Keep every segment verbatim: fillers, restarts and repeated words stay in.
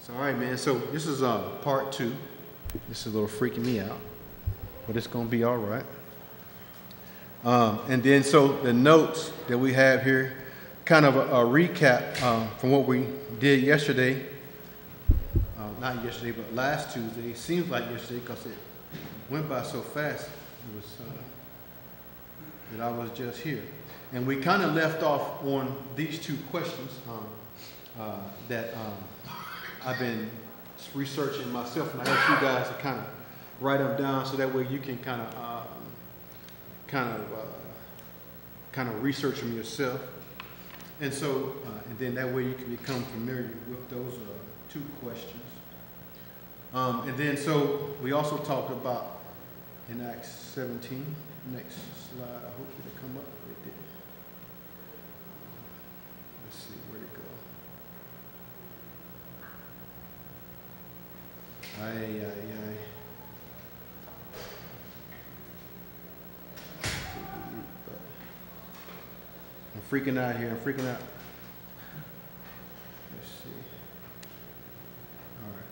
So, all right, man. So this is uh, part two. This is a little freaking me out, but it's gonna be all right. Um, and then, so the notes that we have here, kind of a, a recap um, from what we did yesterday. Uh, not yesterday, but last Tuesday. It seems like yesterday because it went by so fast. It was uh, that I was just here, and we kind of left off on these two questions um, uh, that um, I've been researching myself, and I asked you guys to kind of write them down so that way you can kind of um, kind of uh, kind of research them yourself, and so uh, and then that way you can become familiar with those uh, two questions. Um, and then so we also talked about in Acts seventeen. Next slide. I hope it'll come up. It did. Let's see where'd it go. Aye, aye, aye. I'm freaking out here. I'm freaking out. Let's see. All right.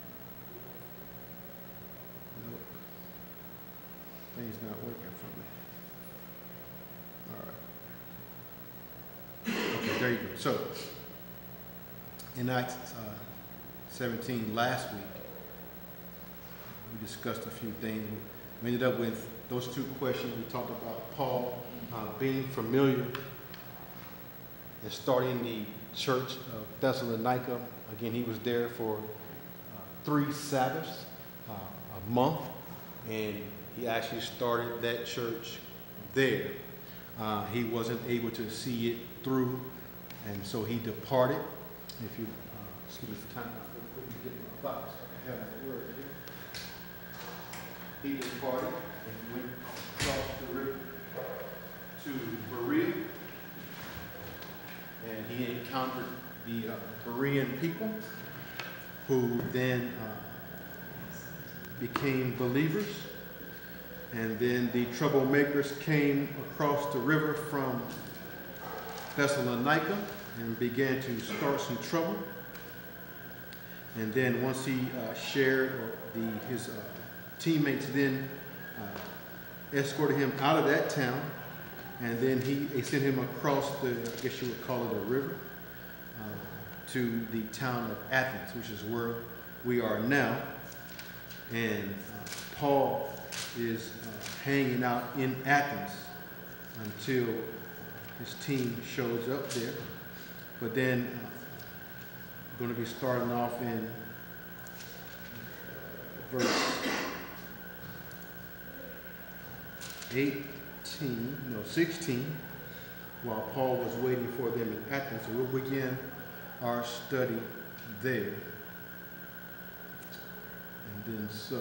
Nope. Thing's not working for me. All right. Okay, there you go. So, in Acts uh, seventeen last week, we discussed a few things. We ended up with those two questions. We talked about Paul uh, being familiar and starting the church of Thessalonica. Again, he was there for uh, three Sabbaths, uh, a month, and he actually started that church there. Uh, he wasn't able to see it through, and so he departed. If you uh, excuse me for time, I couldn't get my box. I have my word here. He departed and went across the river to Berea, and he encountered the uh, Berean people, who then uh, became believers. And then the troublemakers came across the river from Thessalonica and began to start some trouble. And then once he uh, shared, or the, his uh, teammates then uh, escorted him out of that town. And then he they sent him across the, I guess you would call it a river, uh, to the town of Athens, which is where we are now. And uh, Paul is uh, hanging out in Athens until his team shows up there. But then uh, we're going to be starting off in verse eighteen, no, sixteen, while Paul was waiting for them in Athens. So we'll begin our study there. And then so...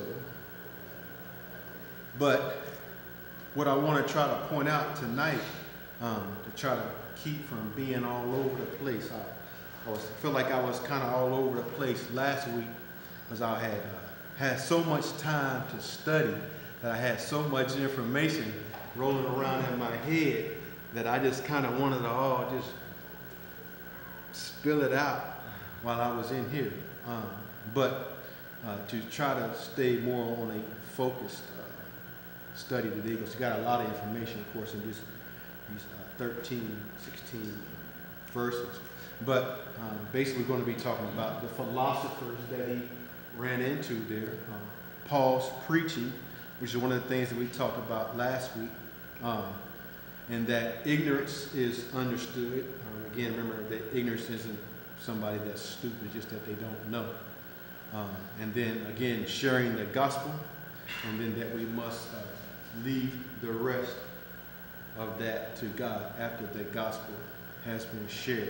But what I want to try to point out tonight, um, to try to keep from being all over the place, I, I was feel like I was kind of all over the place last week because I had uh, had so much time to study, that I had so much information rolling around in my head that I just kind of wanted to all just spill it out while I was in here. Um, but uh, to try to stay more on a focused study today, because you got a lot of information, of course, in this, these uh, thirteen, sixteen verses. But um, basically we're going to be talking about the philosophers that he ran into there, um, Paul's preaching, which is one of the things that we talked about last week, um, and that ignorance is understood. Um, again, remember that ignorance isn't somebody that's stupid, it's just that they don't know. Um, and then again, sharing the gospel, and then that we must uh, leave the rest of that to God after the gospel has been shared.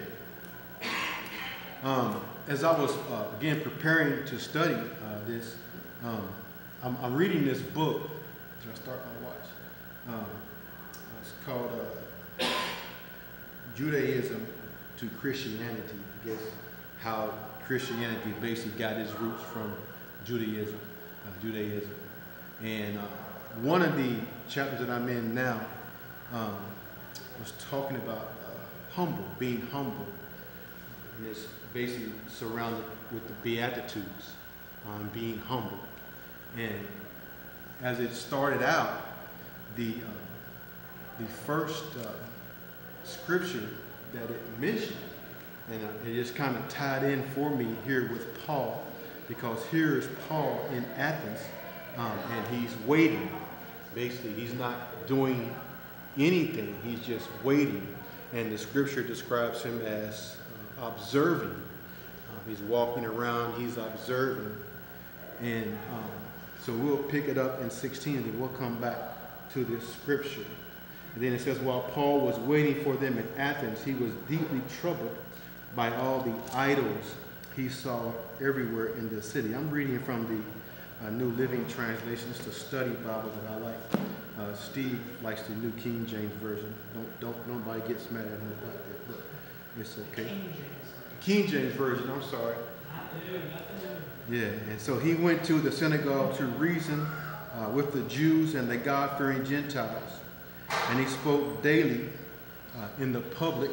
Um, as I was, uh, again, preparing to study uh, this, um, I'm, I'm reading this book. Should I start my watch? Um, it's called uh, Judaism to Christianity. I guess how Christianity basically got its roots from Judaism. Uh, Judaism. And uh, one of the chapters that I'm in now um, was talking about uh, humble, being humble. And it's basically surrounded with the Beatitudes, um, being humble. And as it started out, the, uh, the first uh, scripture that it mentioned, and uh, it just kind of tied in for me here with Paul, because here is Paul in Athens, um, and he's waiting. Basically, he's not doing anything. He's just waiting. And the scripture describes him as uh, observing. Uh, he's walking around, he's observing. And um, so we'll pick it up in sixteen, and then we'll come back to this scripture. And then it says, while Paul was waiting for them in Athens, he was deeply troubled by all the idols he saw everywhere in the city. I'm reading from the uh, New Living Translation. It's the study Bible that I like. Uh, Steve likes the New King James Version. Don't, don't nobody gets mad at him about that, but it's okay. King James Version, I'm sorry. Yeah, and so he went to the synagogue to reason uh, with the Jews and the God-fearing Gentiles, and he spoke daily uh, in the public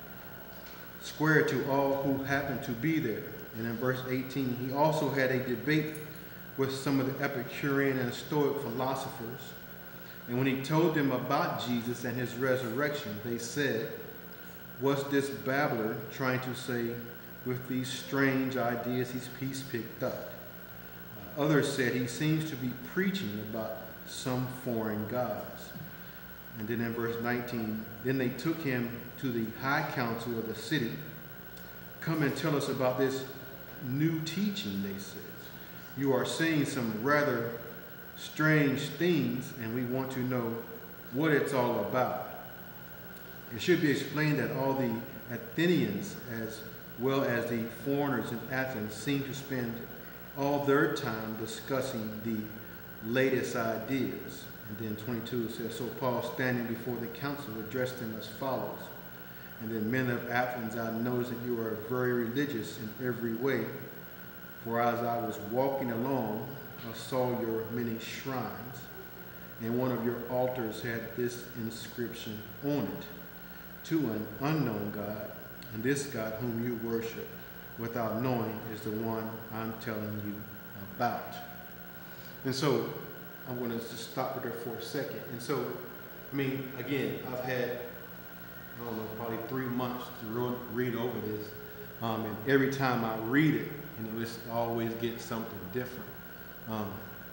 square to all who happened to be there. And in verse eighteen, he also had a debate with some of the Epicurean and Stoic philosophers. And when he told them about Jesus and his resurrection, they said, what's this babbler trying to say with these strange ideas he's, he's picked up? Uh, others said he seems to be preaching about some foreign gods. And then in verse nineteen, then they took him to the high council of the city. Come and tell us about this new teaching, they said. You are saying some rather strange things, and we want to know what it's all about. It should be explained that all the Athenians, as well as the foreigners in Athens, seem to spend all their time discussing the latest ideas. And then twenty-two says, so Paul, standing before the council, addressed them as follows. And then, men of Athens, I notice that you are very religious in every way. For as I was walking along, I saw your many shrines, and one of your altars had this inscription on it, to an unknown God, and this God whom you worship without knowing is the one I'm telling you about. And so I'm going to just stop there for a second. And so, I mean, again, I've had, I don't know, probably three months to read over this, um, and every time I read it, you know, it's always get something different. Um,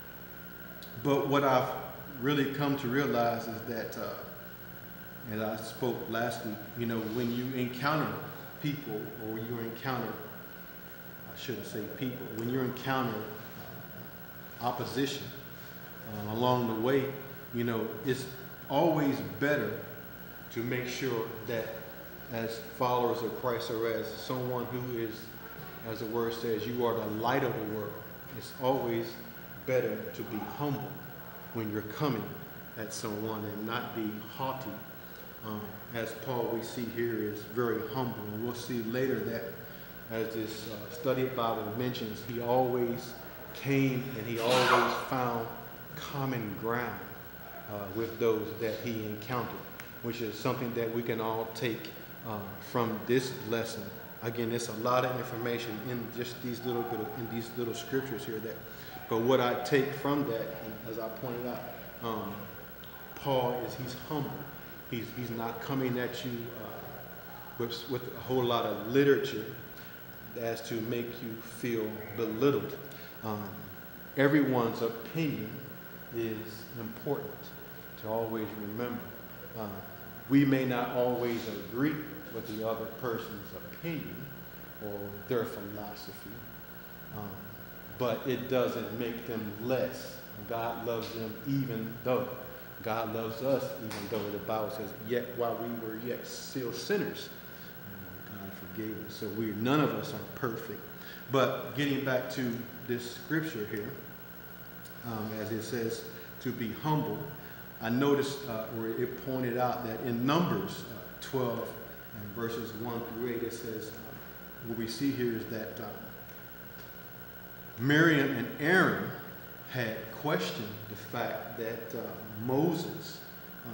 but what I've really come to realize is that, uh, and I spoke last week, you know, when you encounter people, or you encounter, I shouldn't say people, when you encounter uh, opposition uh, along the way, you know, it's always better to make sure that as followers of Christ, or as someone who is, as the word says, you are the light of the world, it's always better to be humble when you're coming at someone and not be haughty. Um, as Paul, we see here, is very humble. And we'll see later that, as this uh, study Bible mentions, he always came and he always found common ground uh, with those that he encountered, which is something that we can all take uh, from this lesson. Again, there's a lot of information in just these little bit of, in these little scriptures here. That, but what I take from that, and as I pointed out, um, Paul is he's humble. He's he's not coming at you uh, with with a whole lot of literature as to make you feel belittled. Um, everyone's opinion is important to always remember. Uh, we may not always agree with the other person's opinion or their philosophy, um, but it doesn't make them less. God loves them even though. God loves us even though the Bible says, yet while we were yet still sinners, God forgave us. So we, none of us are perfect. But getting back to this scripture here, um, as it says to be humble, I noticed uh, where it pointed out that in Numbers uh, twelve and verses one through eight, it says, uh, what we see here is that uh, Miriam and Aaron had questioned the fact that uh, Moses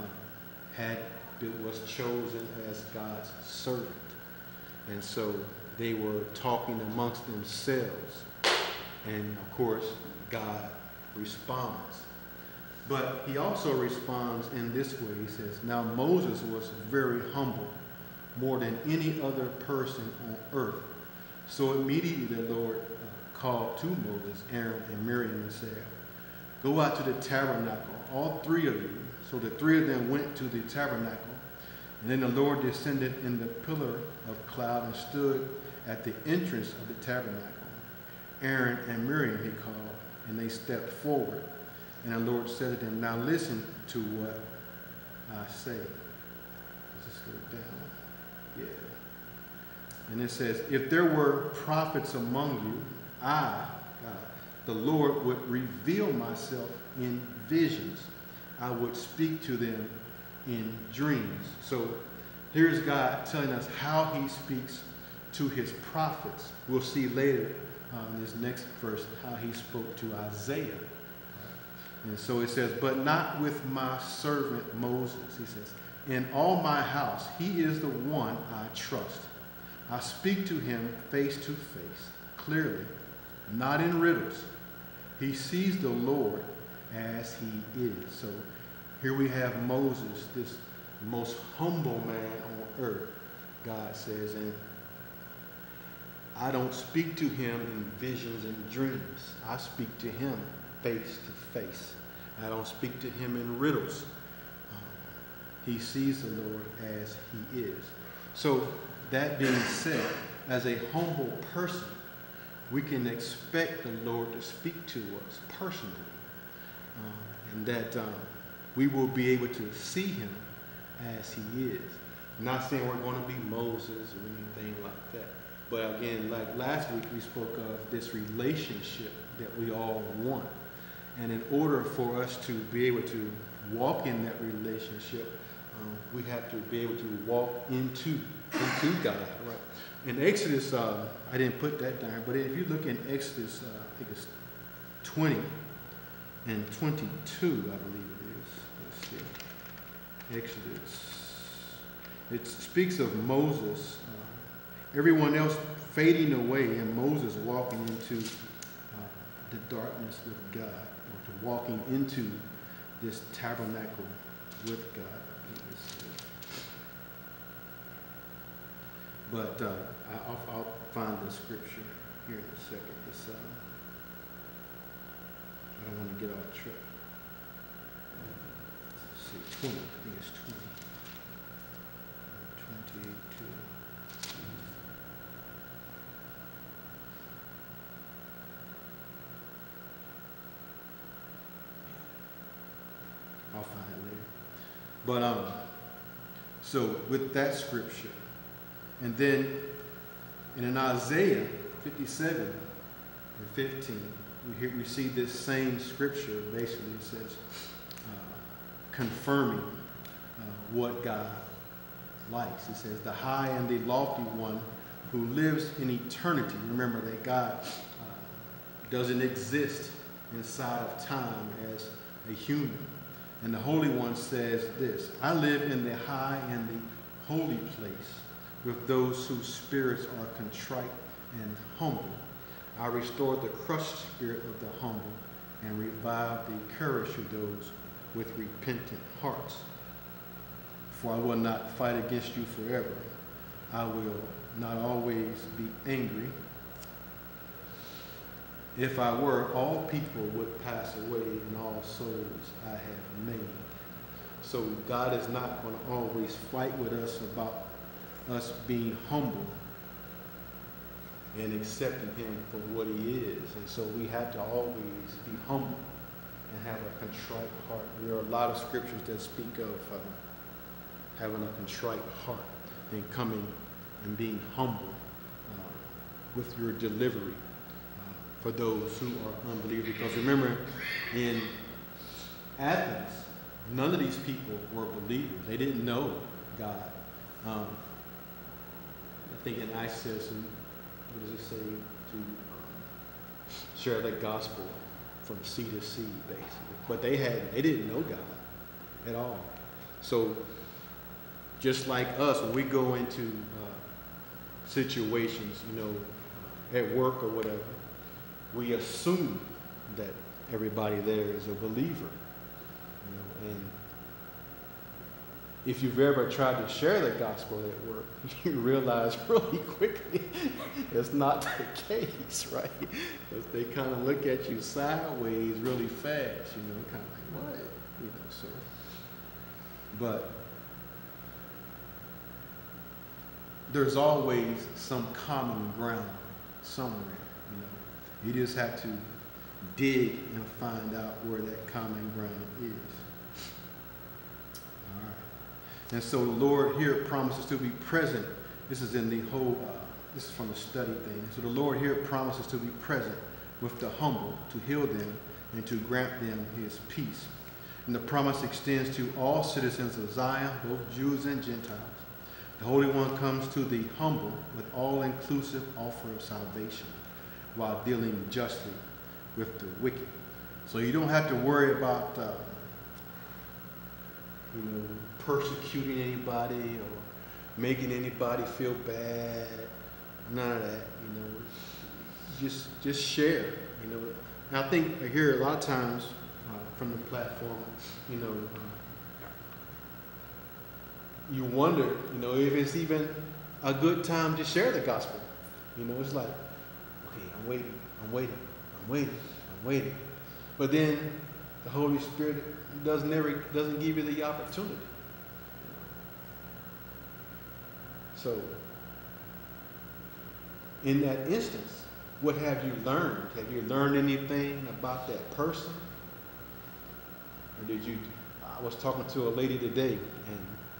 uh, had was chosen as God's servant. And so they were talking amongst themselves. And of course, God responds. But he also responds in this way. He says, now Moses was very humble, more than any other person on earth. So immediately the Lord uh, called to Moses, Aaron, and Miriam and said, go out to the tabernacle, all three of you. So the three of them went to the tabernacle. And then the Lord descended in the pillar of cloud and stood at the entrance of the tabernacle. Aaron and Miriam he called, and they stepped forward. And the Lord said to them, now listen to what I say. Let's just go down. Yeah. And it says, if there were prophets among you, I, God, the Lord, would reveal myself in visions. I would speak to them in dreams. So here's God telling us how he speaks to his prophets. We'll see later um, in this next verse how he spoke to Isaiah. And so it says, but not with my servant Moses. He says, in all my house, he is the one I trust. I speak to him face to face, clearly, not in riddles. He sees the Lord as he is. So here we have Moses, this most humble man on earth, God says, and I don't speak to him in visions and dreams. I speak to him face to face. I don't speak to him in riddles. Um, he sees the Lord as he is. So that being said, as a humble person, we can expect the Lord to speak to us personally, uh, and that uh, we will be able to see him as he is. I'm not saying we're going to be Moses or anything like that. But again, like last week, we spoke of this relationship that we all want. And in order for us to be able to walk in that relationship, um, we have to be able to walk into, into God. Right? In Exodus, uh, I didn't put that down, but if you look in Exodus, uh, I think it's twenty and twenty-two, I believe it is. Let's see. Exodus. It speaks of Moses, uh, everyone else fading away, and Moses walking into uh, the darkness with God, or to walking into this tabernacle with God. But uh, I, I'll, I'll find the scripture here in a second. It's, uh, I don't want to get off track. Let's see, twenty. I think it's twenty. twenty-two. I'll find it later. But um, so with that scripture, and then in Isaiah fifty-seven and fifteen, we hear we see this same scripture. Basically, it says uh, confirming uh, what God likes. It says, "The high and the lofty one who lives in eternity." Remember that God uh, doesn't exist inside of time as a human. And the Holy One says this, "I live in the high and the holy place with those whose spirits are contrite and humble. I restore the crushed spirit of the humble and revive the courage of those with repentant hearts. For I will not fight against you forever. I will not always be angry. If I were, all people would pass away and all souls I have made." So God is not going to always fight with us about us being humble and accepting him for what he is. And so we have to always be humble and have a contrite heart. There are a lot of scriptures that speak of uh, having a contrite heart and coming and being humble uh, with your delivery uh, for those who are unbelievers. Because remember, in Athens, none of these people were believers. They didn't know God. Um, I think in Acts says, what does it say? To um, share the gospel from sea to sea, basically. But they had, they didn't know God at all. So just like us, when we go into uh, situations, you know, at work or whatever, we assume that everybody there is a believer. You know, and if you've ever tried to share the gospel at work, you realize really quickly it's not the case, right? Because they kind of look at you sideways really fast, you know, kind of like, what? You know, so. But there's always some common ground somewhere, you know. You just have to dig and find out where that common ground is. All right. And so the Lord here promises to be present. This is in the whole, uh, this is from the study thing. So the Lord here promises to be present with the humble, to heal them and to grant them his peace. And the promise extends to all citizens of Zion, both Jews and Gentiles. The Holy One comes to the humble with all-inclusive offer of salvation while dealing justly with the wicked. So you don't have to worry about uh, you know, persecuting anybody or making anybody feel bad. None of that, you know. Just just share, you know. And I think I hear a lot of times uh, from the platform, you know, uh, you wonder, you know, if it's even a good time to share the gospel. You know, it's like, okay, I'm waiting, I'm waiting, I'm waiting, I'm waiting. But then the Holy Spirit doesn't never doesn't give you the opportunity. So in that instance, what have you learned? Have you learned anything about that person? Or did you, I was talking to a lady today, and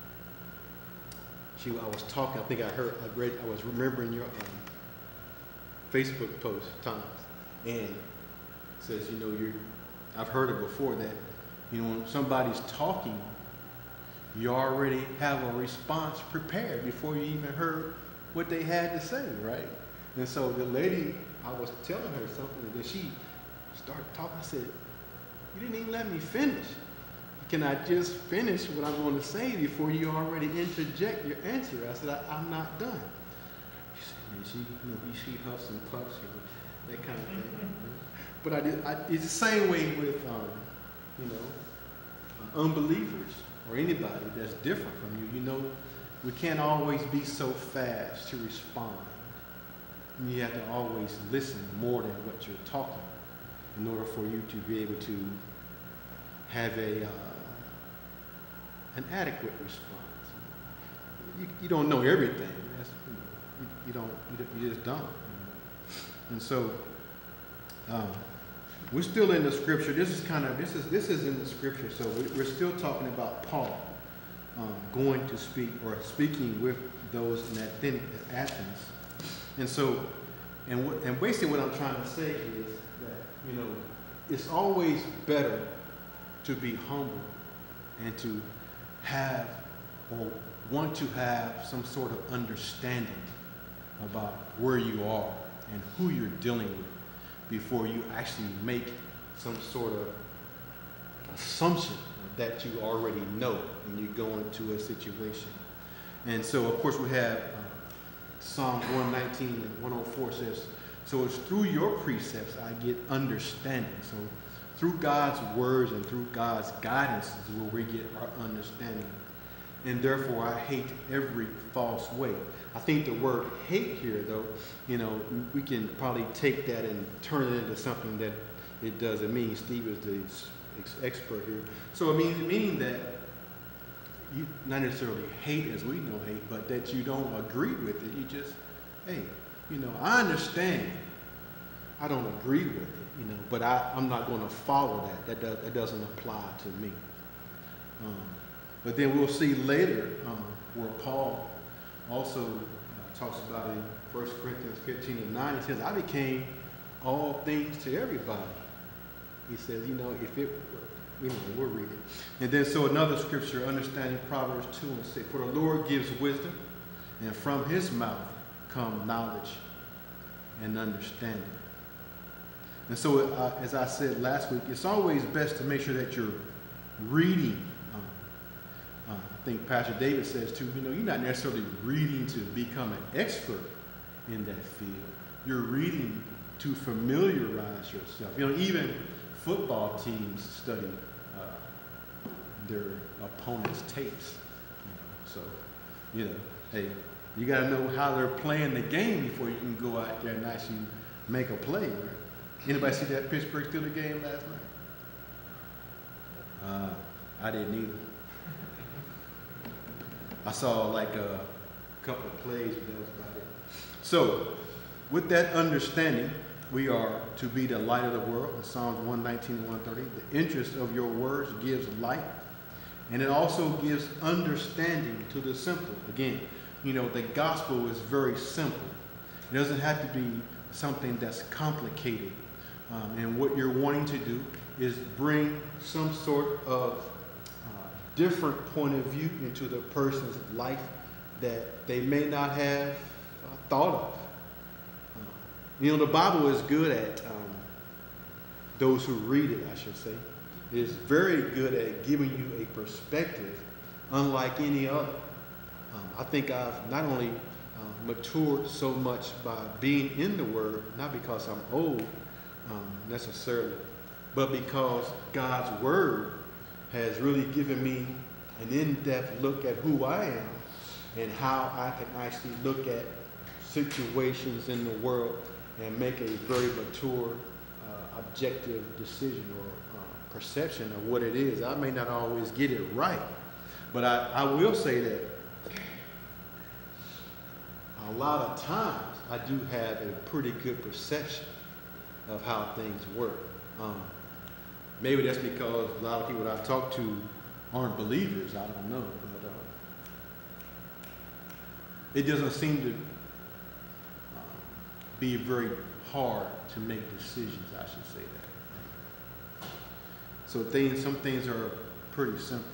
she, I was talking, I think I heard, I read, I was remembering your um, Facebook post, Thomas, and it says, you know, you're, I've heard it before that, you know, when somebody's talking, you already have a response prepared before you even heard what they had to say, right? And so the lady, I was telling her something, and then she started talking. I said, you didn't even let me finish. Can I just finish what I'm going to say before you already interject your answer? I said, I, I'm not done. She said, man, she, you know, she huffs and puffs, you know, that kind of thing. But I did, I, it's the same way with, um, you know, uh, unbelievers or anybody that's different from you. You know, we can't always be so fast to respond. And you have to always listen more than what you're talking in order for you to be able to have a uh, an adequate response. You, you don't know everything. That's, you, know, you, you don't. You, you just don't. You know? And so um, we're still in the scripture. This is kind of this is this is in the scripture. So we, we're still talking about Paul um, going to speak or speaking with those in Athens. Athens. And so, and what, and basically what I'm trying to say is that, you know, it's always better to be humble and to have or want to have some sort of understanding about where you are and who you're dealing with before you actually make some sort of assumption that you already know when you go into a situation. And so, of course, we have uh, Psalm one nineteen and one oh four says, so it's through your precepts I get understanding. So through God's words and through God's guidance is where we get our understanding. And therefore I hate every false way. I think the word hate here, though, you know, we can probably take that and turn it into something that it doesn't mean. Steve is the ex expert here. So it means meaning that you not necessarily hate as we know hate, but that you don't agree with it. You just, hey, you know, I understand. I don't agree with it, you know, but I, I'm not going to follow that. That, does, that doesn't apply to me. Um, but then we'll see later um, where Paul also uh, talks about in First Corinthians fifteen and nine. He says, I became all things to everybody. He says, you know, if it You know, we'll read it. And then so another scripture, understanding Proverbs two and six. For the Lord gives wisdom, and from his mouth come knowledge and understanding. And so, uh, as I said last week, it's always best to make sure that you're reading. Um, uh, I think Pastor David says too, you know, you're not necessarily reading to become an expert in that field. You're reading to familiarize yourself. You know, even football teams study uh, their opponent's tapes. You know, so, you know, hey, you got to know how they're playing the game before you can go out there and actually make a play. Right? Anybody see that Pittsburgh Steelers game last night? Uh, I didn't either. I saw like a couple of plays, but that was about it. So, with that understanding, we are to be the light of the world in Psalms one nineteen and one thirty. The interest of your words gives light, and it also gives understanding to the simple. Again, you know, the gospel is very simple. It doesn't have to be something that's complicated. Um, and what you're wanting to do is bring some sort of uh, different point of view into the person's life that they may not have uh, thought of. Uh, you know, the Bible is good at, um, those who read it, I should say, it is very good at giving you a perspective unlike any other. Um, I think I've not only uh, matured so much by being in the Word, not because I'm old um, necessarily, but because God's Word has really given me an in-depth look at who I am and how I can actually look at situations in the world and make a very mature, uh, objective decision or uh, perception of what it is. I may not always get it right, but I, I will say that a lot of times I do have a pretty good perception of how things work. Um, maybe that's because a lot of people that I talk to aren't believers. I don't know. But, uh, it doesn't seem to uh, be very hard to make decisions, I should say that. So things, some things are pretty simple.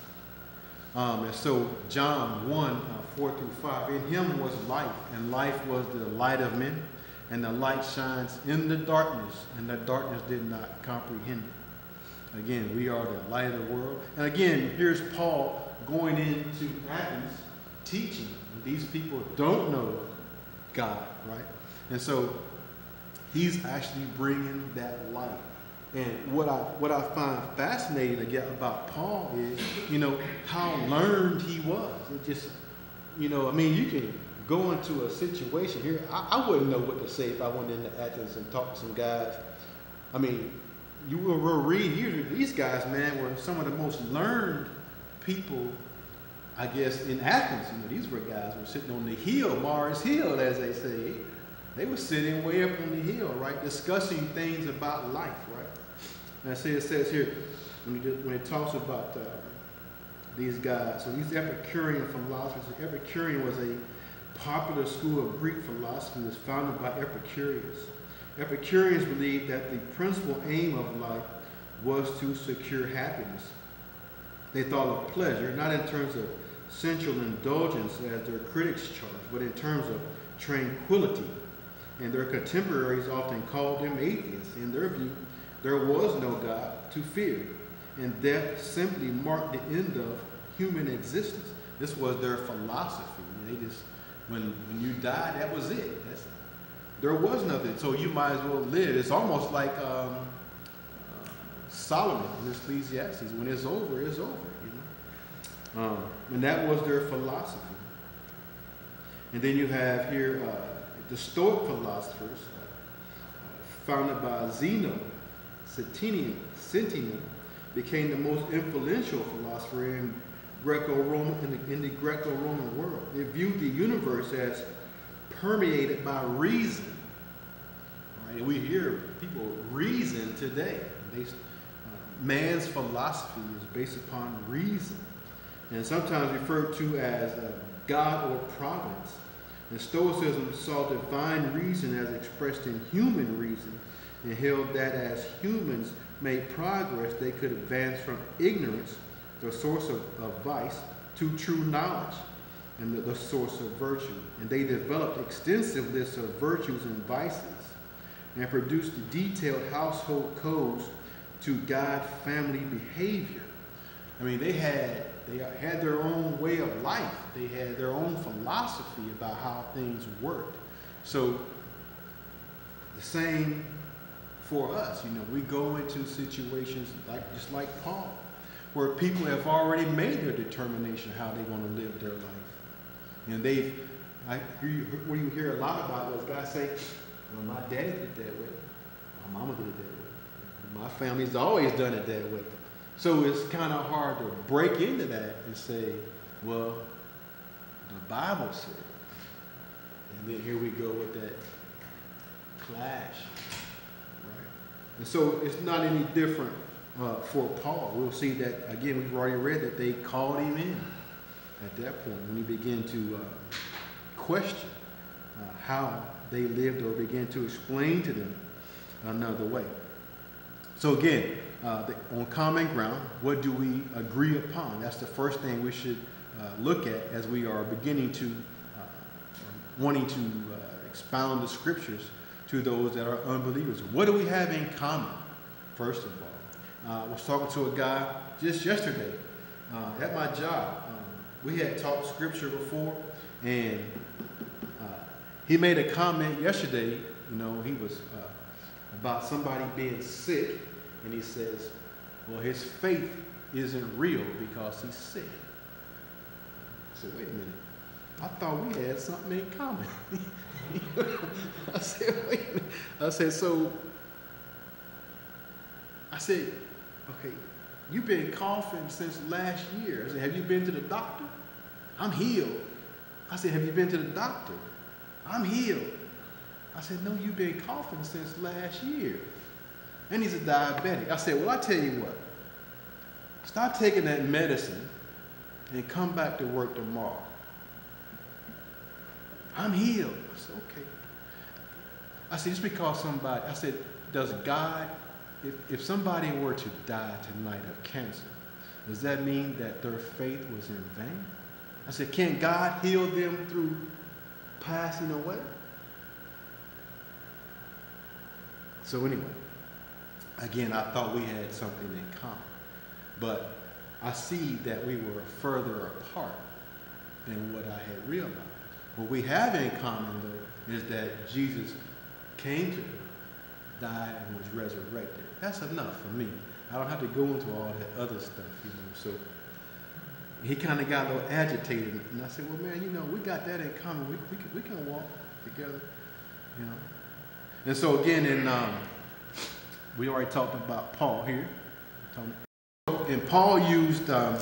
Um, and so John one, uh, four through five, in him was life, and life was the light of men, and the light shines in the darkness, and the darkness did not comprehend it. Again, we are the light of the world. And again, here's Paul going into Athens teaching. And these people don't know God, right? And so he's actually bringing that light. And what I what I find fascinating again about Paul is, you know, how learned he was. It just, you know, I mean, you can go into a situation here. I, I wouldn't know what to say if I went into Athens and talked to some guys. I mean, you will read here, these guys, man, were some of the most learned people, I guess, in Athens. You know, these were guys who were sitting on the hill, Mars Hill, as they say. They were sitting way up on the hill, right, discussing things about life, right? And I say it says here, when, you, when it talks about uh, these guys, so these Epicurean philosophers, Epicurean was a popular school of Greek philosophy that was founded by Epicurus. Epicureans believed that the principal aim of life was to secure happiness. They thought of pleasure, not in terms of sensual indulgence as their critics charged, but in terms of tranquility. And their contemporaries often called them atheists. In their view, there was no God to fear, and death simply marked the end of human existence. This was their philosophy. They just, when, when you died, that was it. That's, there was nothing, so you might as well live. It's almost like um, uh, Solomon in Ecclesiastes. When it's over, it's over. You know, um, and that was their philosophy. And then you have here uh, the Stoic philosophers, uh, founded by Zeno. Centenian, Centenian became the most influential philosopher in Greco-Roman in the, in the Greco-Roman world. They viewed the universe as permeated by reason. Right? And we hear people reason today. They, uh, man's philosophy is based upon reason, and sometimes referred to as uh, God or providence. And Stoicism saw divine reason as expressed in human reason, and held that as humans made progress, they could advance from ignorance, the source of, of vice, to true knowledge and the, the source of virtue. And they developed extensive lists of virtues and vices and produced detailed household codes to guide family behavior. I mean, they had they had their own way of life. They had their own philosophy about how things worked. So the same for us, you know, we go into situations like just like Paul, where people have already made their determination how they want to live their life. And they've, I, what you hear a lot about was guys say, well, my daddy did it that way, my mama did it that way, my family's always done it that way. So it's kind of hard to break into that and say, well, the Bible said. And then here we go with that clash. Right? And so it's not any different uh, for Paul. We'll see that, again, we've already read that they called him in at that point when he began to uh, question uh, how they lived, or began to explain to them another way. So again, uh, the, on common ground, what do we agree upon? That's the first thing we should uh, look at as we are beginning to, uh, wanting to uh, expound the scriptures to those that are unbelievers. What do we have in common, first of all? Uh, I was talking to a guy just yesterday uh, at my job. Um, we had taught scripture before, and uh, he made a comment yesterday. You know, he was uh, about somebody being sick, and he says, well, his faith isn't real because he's sick. I said, wait a minute. I thought we had something in common. I said, wait a minute. I said, so, I said, okay, you've been coughing since last year. I said, have you been to the doctor? I'm healed. I said, have you been to the doctor? I'm healed. I said, no, you've been coughing since last year. And he's a diabetic. I said, well, I tell you what. Stop taking that medicine and come back to work tomorrow. I'm healed. I said, okay. I said, just because somebody, I said, does God, if, if somebody were to die tonight of cancer, does that mean that their faith was in vain? I said, can God heal them through passing away? So anyway, again, I thought we had something in common. But I see that we were further apart than what I had realized. What we have in common, though, is that Jesus came to earth, died, and was resurrected. That's enough for me. I don't have to go into all that other stuff, you know. So he kind of got a little agitated, and I said, well, man, you know, we got that in common. We, we, can, we can walk together, you know. And so again, in, um, we already talked about Paul here. And Paul used um,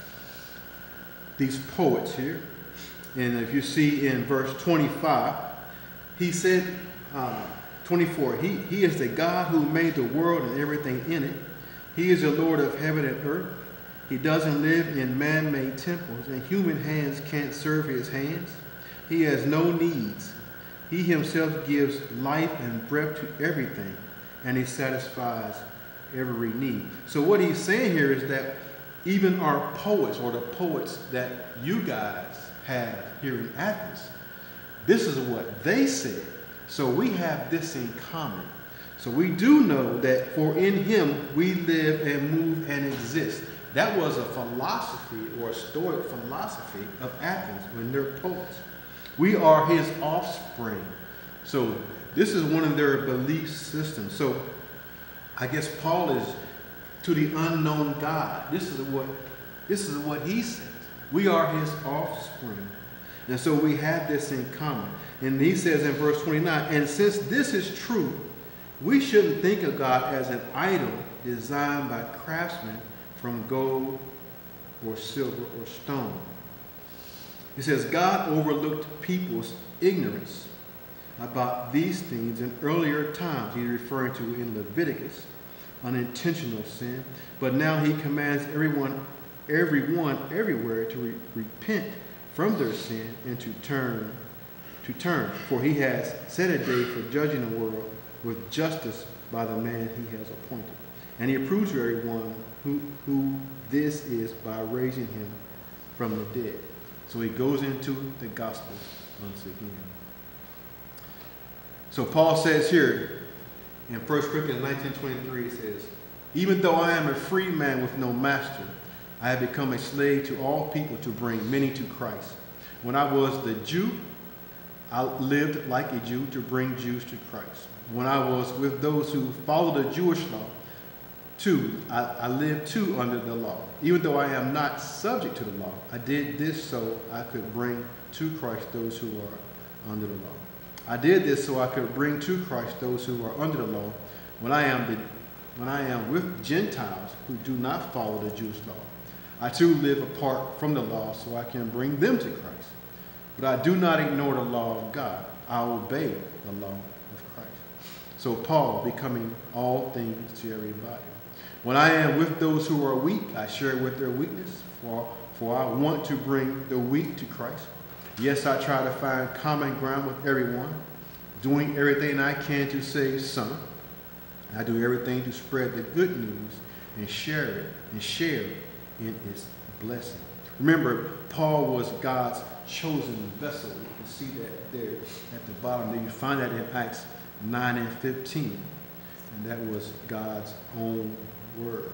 these poets here. And if you see in verse twenty-five, he said, uh, twenty-four, he, he is the God who made the world and everything in it. He is the Lord of heaven and earth. He doesn't live in man-made temples, and human hands can't serve his hands. He has no needs. He himself gives life and breath to everything, and he satisfies every need. So what he's saying here is that even our poets, or the poets that you guys have here in Athens, this is what they said. So we have this in common. So we do know that for in him we live and move and exist. That was a philosophy, or a Stoic philosophy of Athens when they're poets. We are his offspring. So this is one of their belief systems. So I guess Paul is to the unknown God. This is what, this is what he says. We are his offspring. And so we have this in common. And he says in verse twenty-nine, and since this is true, we shouldn't think of God as an idol designed by craftsmen from gold or silver or stone. He says God overlooked people's ignorance about these things in earlier times. He's referring to in Leviticus, unintentional sin. But now he commands everyone, everyone everywhere to re repent from their sin and to turn, to turn. For he has set a day for judging the world with justice by the man he has appointed. And he approves everyone who, who this is by raising him from the dead. So he goes into the gospel once again. So Paul says here in First Corinthians nineteen twenty-three, he says, even though I am a free man with no master, I have become a slave to all people to bring many to Christ. When I was the Jew, I lived like a Jew to bring Jews to Christ. When I was with those who followed the Jewish law, too, I, I lived too under the law. Even though I am not subject to the law, I did this so I could bring to Christ those who are under the law. I did this so I could bring to Christ those who are under the law when I am, the, when I am with Gentiles who do not follow the Jewish law. I too live apart from the law so I can bring them to Christ. But I do not ignore the law of God. I obey the law of Christ. So Paul, becoming all things to everybody. When I am with those who are weak, I share with their weakness, for, for I want to bring the weak to Christ. Yes, I try to find common ground with everyone, doing everything I can to save some. I do everything to spread the good news and share it and share in its blessing. Remember, Paul was God's chosen vessel. You can see that there at the bottom there. You find that in Acts nine and fifteen. And that was God's own words.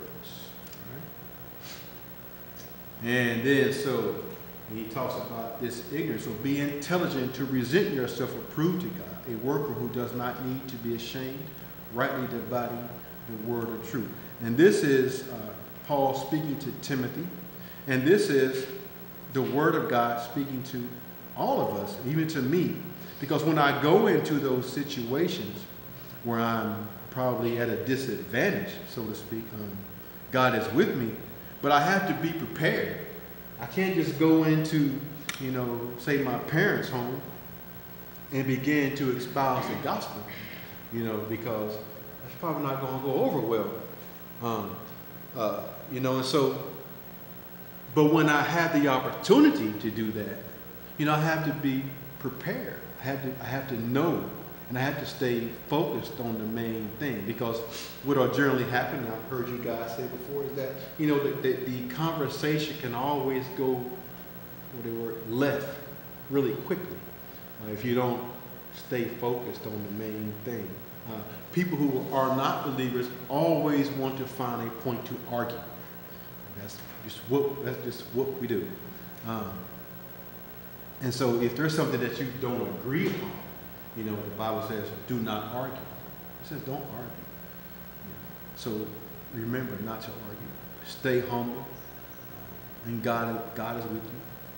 Right? And then so he talks about this ignorance. So be intelligent to present yourself approved to God, a worker who does not need to be ashamed, rightly dividing the word of truth. And this is uh, Paul speaking to Timothy. And this is the word of God speaking to all of us, even to me. Because when I go into those situations where I'm probably at a disadvantage, so to speak, um, God is with me, but I have to be prepared. I can't just go into, you know, say my parents' home and begin to espouse the gospel, you know, because that's probably not going to go over well. Um, uh, you know, and so, but when I have the opportunity to do that, you know, I have to be prepared. I have to, I have to know, and I have to stay focused on the main thing, because what will generally happen, I've heard you guys say before, is that, you know, the, the, the conversation can always go, what they were, left really quickly uh, if you don't stay focused on the main thing. Uh, people who are not believers always want to find a point to argue. That's just what, that's just what we do. Um, and so if there's something that you don't agree upon, you know, the Bible says, do not argue. It says, don't argue. So remember not to argue. Stay humble. And God, God is with you.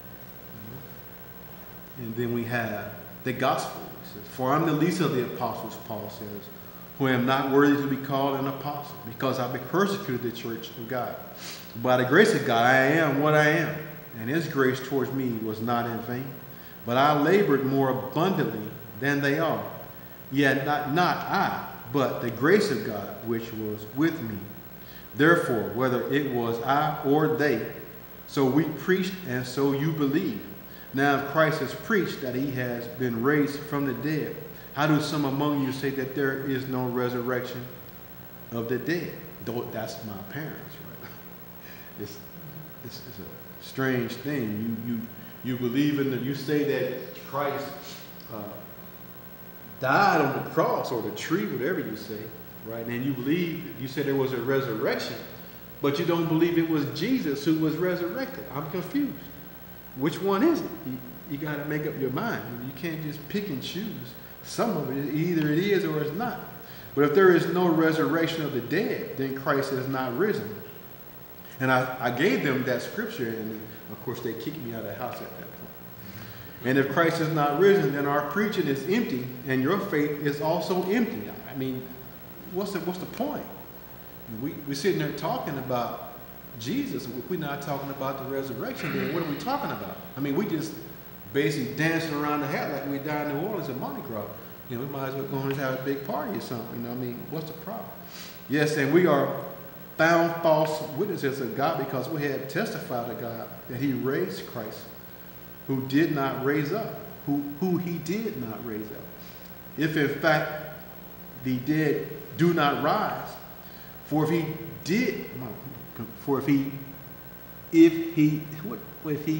And then we have the gospel. It says, for I'm the least of the apostles, Paul says, who am not worthy to be called an apostle, because I've been persecuted the church of God. By the grace of God, I am what I am, and his grace towards me was not in vain. But I labored more abundantly than they all. Yet not, not I, but the grace of God which was with me. Therefore, whether it was I or they, so we preached, and so you believe. Now if Christ has preached that he has been raised from the dead, how do some among you say that there is no resurrection of the dead? Though that's my parents, right? It's, it's, it's a strange thing. You, you, you believe in the, you say that Christ uh, died on the cross or the tree, whatever you say, right? And you believe, you say there was a resurrection, but you don't believe it was Jesus who was resurrected. I'm confused. Which one is it? You, you got to make up your mind. You can't just pick and choose. Some of it, either it is or it's not. But if there is no resurrection of the dead, then Christ has not risen. And I, I gave them that scripture, and of course they kicked me out of the house at that point. And if Christ is not risen, then our preaching is empty, and your faith is also empty. I mean, what's the, what's the point? We, we're sitting there talking about Jesus. If we're not talking about the resurrection, then what are we talking about? I mean, we just basically dancing around the hat like we died in New Orleans at Mardi Gras. You know, we might as well go and have a big party or something. You know what I mean? What's the problem? Yes, and we are found false witnesses of God because we have testified to God that he raised Christ, who did not raise up, who, who he did not raise up. If in fact the dead do not rise, for if he did, for if he, if he, what, if he,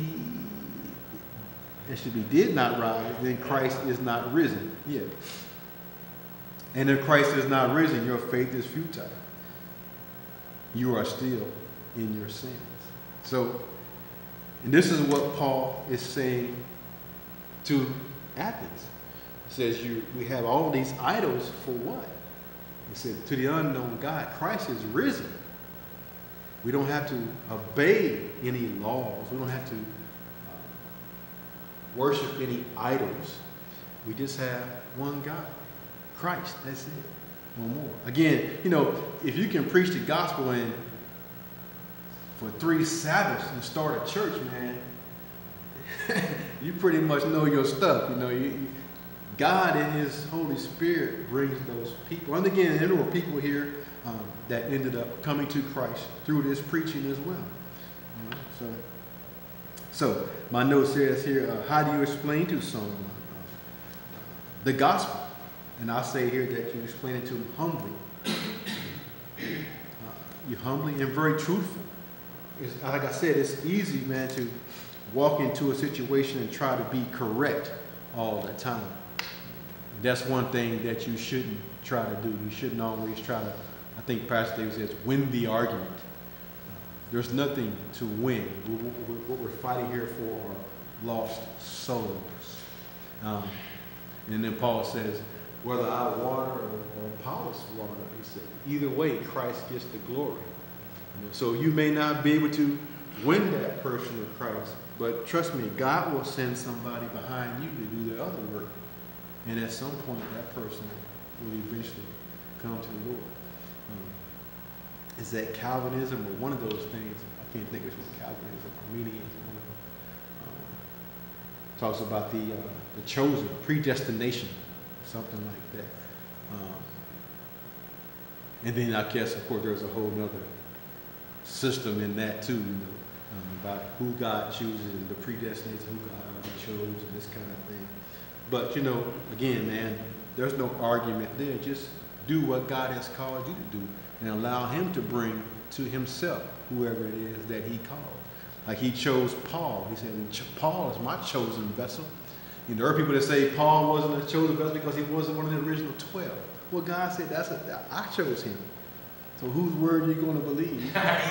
it should be did not rise, then Christ is not risen yet. And if Christ is not risen, your faith is futile. You are still in your sins. So, and this is what Paul is saying to Athens. He says, you, we have all these idols for what? He said, to the unknown God, Christ is risen. We don't have to obey any laws. We don't have to uh, worship any idols. We just have one God, Christ. That's it. No more. Again, you know, if you can preach the gospel in for three Sabbaths and start a church, man, you pretty much know your stuff. You know, you, you, God in His Holy Spirit brings those people. And again, there were people here um, that ended up coming to Christ through this preaching as well. You know, so, so my note says here, uh, how do you explain to someone uh, the gospel? And I say here that you explain it to them humbly. Uh, you humbly and very truthful. It's, like I said, it's easy, man, to walk into a situation and try to be correct all the time. That's one thing that you shouldn't try to do. You shouldn't always try to, I think Pastor David says, win the argument. There's nothing to win. What we're fighting here for are lost souls. Um, and then Paul says, whether I water or, or Apollos water, he said, either way, Christ gets the glory. You know, so you may not be able to win that person to Christ, but trust me, God will send somebody behind you to do the other work. And at some point, that person will eventually come to the Lord. Um, is that Calvinism or one of those things? I can't think of which one, Calvinism, Arminianism, one of them. Um, talks about the, uh, the chosen, predestination, something like that. Um, and then I guess, of course, there's a whole other system in that too, you know, um, about who God chooses and the predestination, who God already chose, and this kind of thing. But, you know, again, man, there's no argument there. Just do what God has called you to do and allow Him to bring to Himself whoever it is that He called. Like He chose Paul. He said, Paul is my chosen vessel. You know, there are people that say Paul wasn't a chosen vessel because he wasn't one of the original twelve. Well, God said, "That's a, I chose him. So whose word are you going to believe?"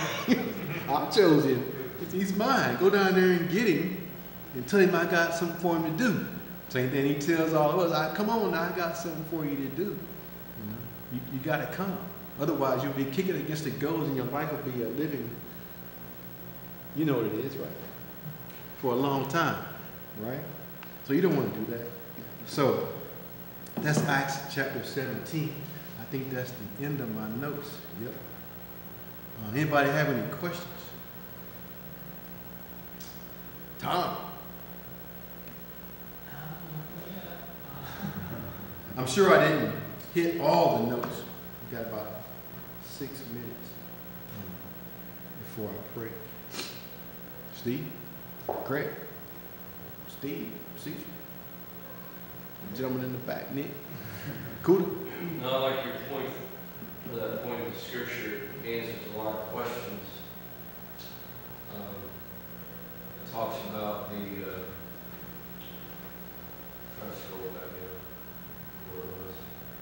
I chose him. He's mine. Go down there and get him and tell him I got something for him to do. Same thing He tells all of us, I, come on, I got something for you to do. You know, you, you got to come. Otherwise, you'll be kicking against the goals and your life will be a living, you know what it is, right? For a long time, right? So you don't want to do that. So that's Acts chapter seventeen. I think that's the end of my notes. Yep. Uh, anybody have any questions? Tom. I'm sure I didn't hit all the notes. We got about six minutes um, before I pray. Steve? Greg? Steve? Caesar? The gentleman in the back, Nick? Kuda? No, I like your point. For that point of the scripture, it answers a lot of questions. Um, it talks about the, uh, trying to scroll back in, where it was.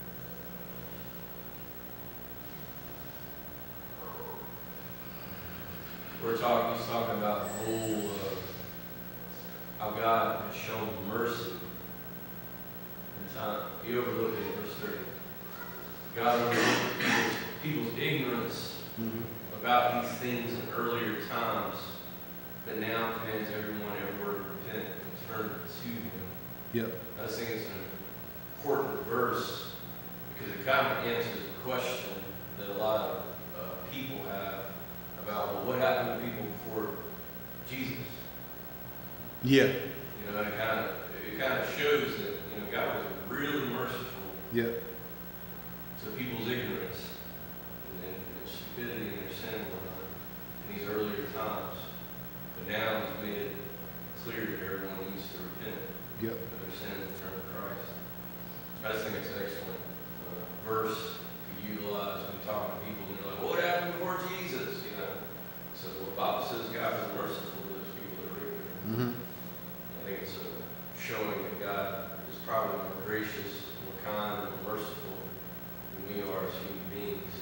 We're talking, he's talking about the whole, uh, how God has shown mercy in time. You overlook it in verse thirty. God overlooked people's, people's ignorance mm-hmm. about these things in earlier times, but now commands everyone everywhere to repent and turn to Him. Yep. I think it's an important verse because it kind of answers the question that a lot of uh, people have about, well, what happened to people before Jesus? Yeah. You know, it kind of it kind of shows that, you know, God was really merciful. Yeah. To people's ignorance and, and stupidity and their sin and whatnot in these earlier times. But now He's made it clear that everyone needs to repent yep. of their sins and turn to Christ. I just think it's an excellent uh, verse to utilize when talking to people and you're like, well, what happened before Jesus? You know. So well, the Bible says God was merciful to those people that were ignorant. Mm-hmm. I think it's uh, showing that God is probably more gracious, more kind, more merciful we are as human beings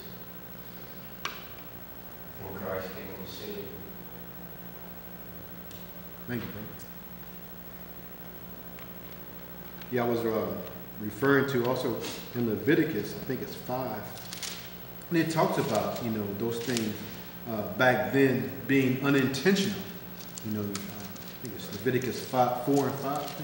before Christ came on the scene. Thank you, brother. yeah, I was uh, referring to also in Leviticus, I think it's five, and it talks about, you know, those things uh, back then being unintentional. You know, uh, I think it's Leviticus five, four and five, I think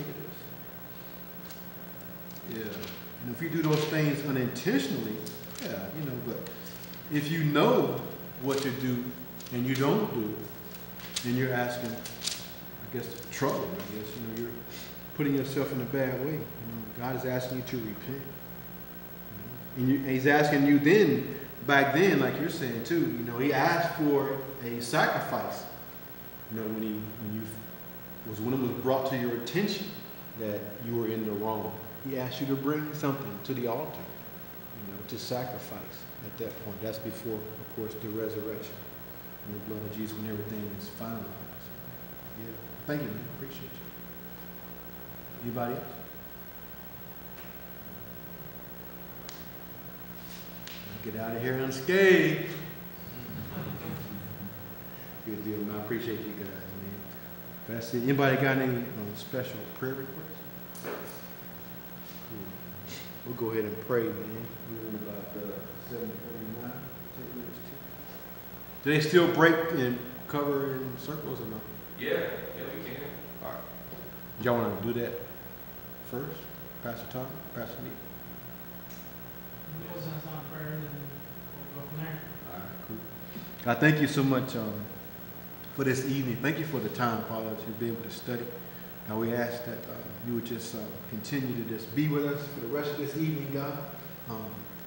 it is. Yeah, and if you do those things unintentionally, yeah, you know, but if you know what to do and you don't do it, then you're asking, I guess, trouble, I guess, you know, you're putting yourself in a bad way. You know, God is asking you to repent. You know? And, you, and he's asking you then, back then, like you're saying too, you know, he asked for a sacrifice. You know, when he when you was when it was brought to your attention that you were in the wrong. He asked you to bring something to the altar, you know, to sacrifice at that point. That's before, of course, the resurrection and the blood of Jesus when everything is finalized. Yeah. Thank you, man. Appreciate you. Anybody else? I'll get out of here unscathed. Good deal, man. I appreciate you guys, man. That's it. Anybody got any um, special prayer requests? Cool. We'll go ahead and pray, man. We're in about uh, seven forty-nine. Do they still break and cover in circles or no? Yeah, yeah, we can. All right. Y'all want to do that first? Pastor Tom? Pastor Nick? We'll send some prayer and then we'll go from there. All right, cool. God, thank you so much um, for this evening. Thank you for the time, Father, to be able to study. God, we ask that uh, you would just uh, continue to just be with us for the rest of this evening, God. Um,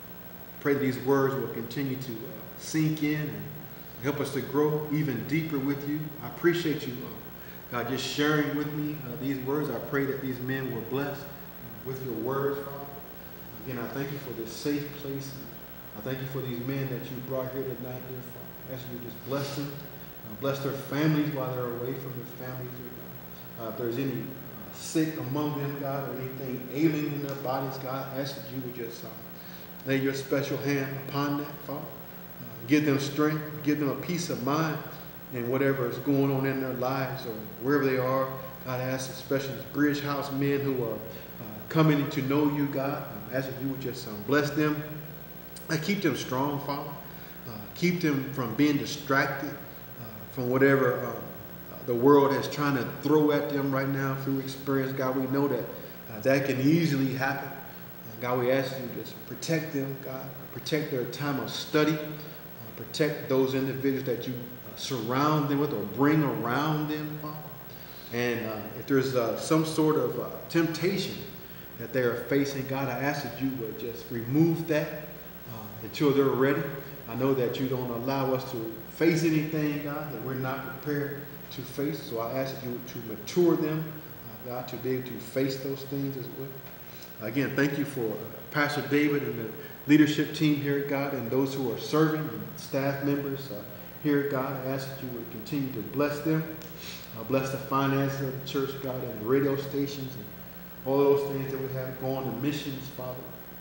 pray that these words will continue to uh, sink in and help us to grow even deeper with you. I appreciate you, uh, God, just sharing with me uh, these words. I pray that these men were blessed with your words, Father. Again, I thank you for this safe place. I thank you for these men that you brought here tonight, dear Father. I ask you to just bless them. Uh, bless their families while they're away from their families, dear God. Uh, if there's any uh, sick among them, God, or anything ailing in their bodies, God, I ask that you would just uh, lay your special hand upon that, Father. Uh, give them strength, give them a peace of mind in whatever is going on in their lives or wherever they are. God, I ask especially Bridge House men who are uh, coming to know you, God. I ask that you would just um, bless them and keep them strong, Father. Uh, keep them from being distracted uh, from whatever um, the world is trying to throw at them right now through experience. God, we know that uh, that can easily happen. Uh, God, we ask you to just protect them, God. Protect their time of study. Uh, protect those individuals that you uh, surround them with or bring around them, Father. And uh, if there's uh, some sort of uh, temptation that they are facing, God, I ask that you would just remove that uh, until they're ready. I know that you don't allow us to face anything, God, that we're not prepared to face. So I ask you to mature them, uh, God, to be able to face those things as well. Again, thank you for uh, Pastor David and the leadership team here, God, and those who are serving, and staff members uh, here, God. I ask that you would continue to bless them. Uh, bless the finances of the church, God, and the radio stations and all those things that we have going to missions, Father.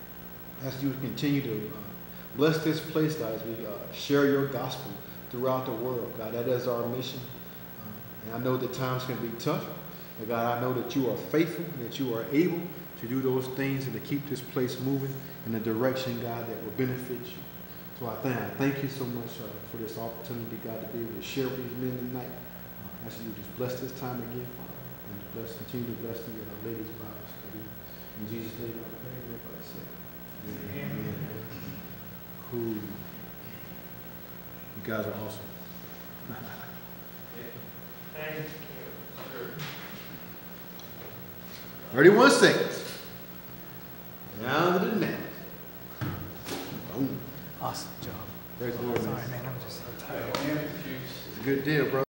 I ask you to continue to uh, bless this place, God, as we uh, share your gospel throughout the world, God. That is our mission. And I know that times can be tough, but God, I know that you are faithful and that you are able to do those things and to keep this place moving in a direction, God, that will benefit you. So I thank, I thank you so much uh, for this opportunity, God, to be able to share with these men tonight. Uh, I ask you to just bless this time again, Father, and to bless, continue to bless the uh, ladies' Bible study. In Jesus' name, I pray. Everybody say, Amen. Amen. Cool. You guys are awesome. Thank you. thirty-one seconds. Down to the net. Boom. Awesome job. Praise the Lord, man. Sorry, man. I'm just so tired. It's a good deal, bro.